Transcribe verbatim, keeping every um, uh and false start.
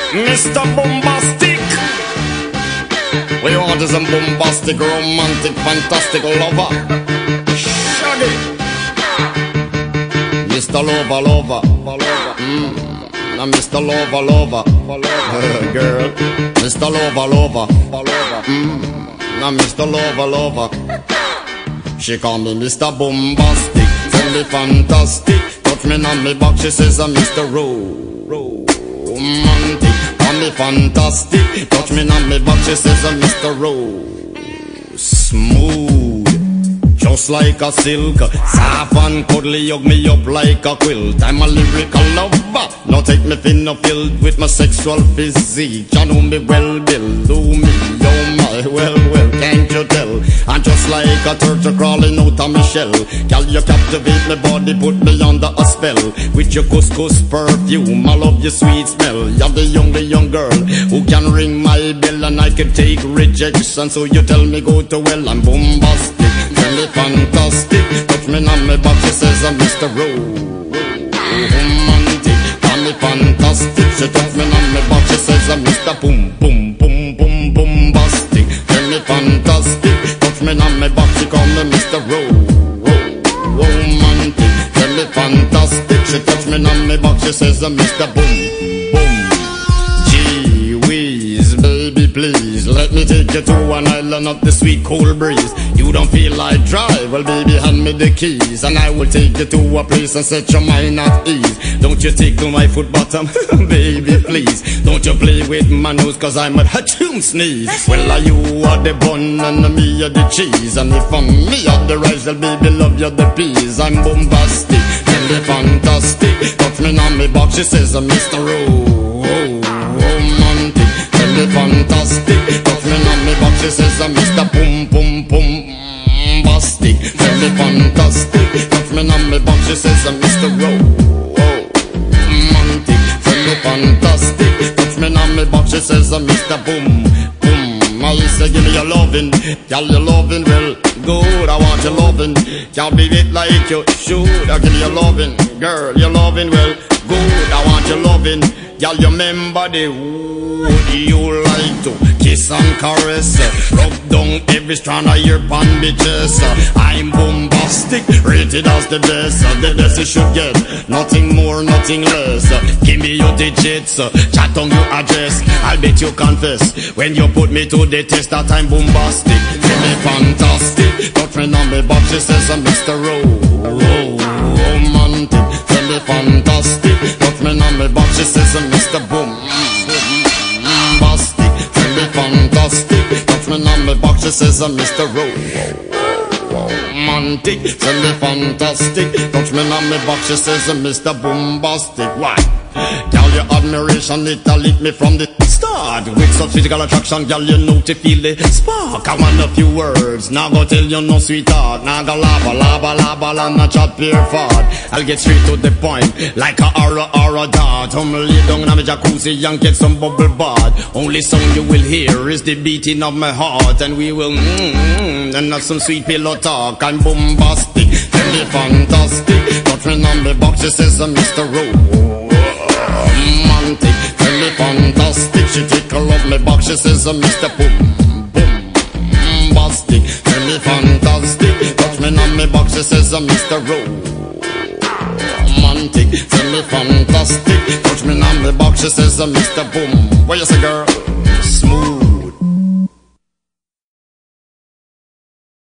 Mister Bombastic. We want is a bombastic, romantic, fantastic lover. Shaggy. Mister Lover, lover, lover. Mm. Now Mister Lover, lover, lover. Girl. Mister Lover, lover, lover. Mm. Now Mister Lover, lover. She call me Mister Bombastic, tell me fantastic. Touch me on me back, she says I'm Mister Romantic. Call me fantastic, touch me on me back, she says I'm Mister Ro Smooth, just like a silk. Soft and cuddly, hug me up like a quilt. I'm a lyrical lover, now take me thin or filled with my sexual physique. You know me well, Bill, do me, oh my, well, well, can't you tell? I'm just like a turtle crawling out of my shell. Girl, you captivate my body, put me under a spell. With your couscous perfume, I love your sweet smell. You're the only young girl who can ring my bell, and I can take rejection. So you tell me go to well, I'm bombastic, tell me fantastic. Touch me on my back, she says I'm Mister Romantic. Call me fantastic, she touch me on my back, she says I'm Mister Boom, boom, boom, boom, bombastic. Tell me fantastic, touch me on my back, she call me Mister Romantic. Tell me fantastic, she touch me on my back, she says I'm Mister Boom, boom. Gee whiz, baby please, let me take you to an island of the sweet cool breeze. You don't feel like drive, well baby hand me the keys, and I will take you to a place and set your mind at ease. Don't you take to my foot bottom, baby please. Don't you play with my nose, cause I'm a hatchoon sneeze. Well, are you are the bun and me are the cheese, and if I'm me are the rice, well baby love you the peas. I'm bombastic, tell me fantastic. Touch me on me box, she says I'm Mister Romantic. Tell me fantastic, touch me on me box, she says I'm Mister Boom, boom, boom. Bastic, tell me fantastic. Touch me on me box, she says I'm Mister Romantic. Tell me fantastic. Touch me on me box, she says I'm Mister Boom, boom. I say give me your lovin', girl your lovin' well good. I want your lovin', can't be it like you should. I give you your lovin', girl your lovin' well good. I want your lovin', girl you remember the would you like to kiss and caress, rub down every strand of your bandages. I'm bombastic, rated as the best. The best you should get, nothing more, nothing less. Give me your digits, chat on your address. I'll bet you confess when you put me to the test that I'm bombastic. Tell me fantastic, touch me on me box, she says I'm Mister Romantic. Tell me fantastic, touch me on me box, she says I'm Mister Boom. Fantastic, touch me on me box, she says I'm Mister Romantic. Tell me fantastic, touch me on me box, she says I'm Mister Bombastic. Why? Girl, your admiration, it a lit me from the start. With such physical attraction, girl, you know to feel the spark. I want a few words, now go tell you no sweetheart. Now go lava, lava, lava, lava, not chat pure fart. I'll get straight to the point, like a aura, aura dart. I'm lay down in a jacuzzi and get some bubble bath. Only sound you will hear is the beating of my heart, and we will mmm, and have some sweet pillow talk. I'm bombastic, tell me fantastic. Touch me on the box, she says I'm Mister Romantic. Tell me fantastic, she tickle up my box, she says I'm Mister Boom, boom, bastic. Tell me fantastic, touch me on my box, she says I'm Mister Romantic. Tell me fantastic, touch me on my box, she says I'm Mister Boom. What you say, girl?